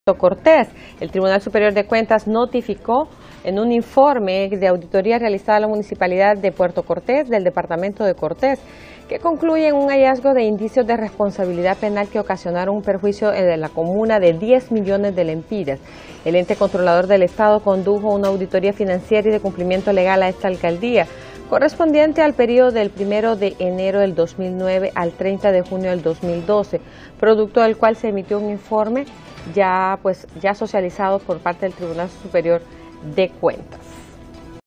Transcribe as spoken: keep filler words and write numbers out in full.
Cortés. El Tribunal Superior de Cuentas notificó en un informe de auditoría realizada a la Municipalidad de Puerto Cortés del Departamento de Cortés que concluye en un hallazgo de indicios de responsabilidad penal que ocasionaron un perjuicio de la comuna de diez millones de lempiras. El ente controlador del Estado condujo una auditoría financiera y de cumplimiento legal a esta alcaldía, correspondiente al periodo del primero de enero del dos mil nueve al treinta de junio del dos mil doce, producto del cual se emitió un informe ya, pues, ya socializado por parte del Tribunal Superior de Cuentas.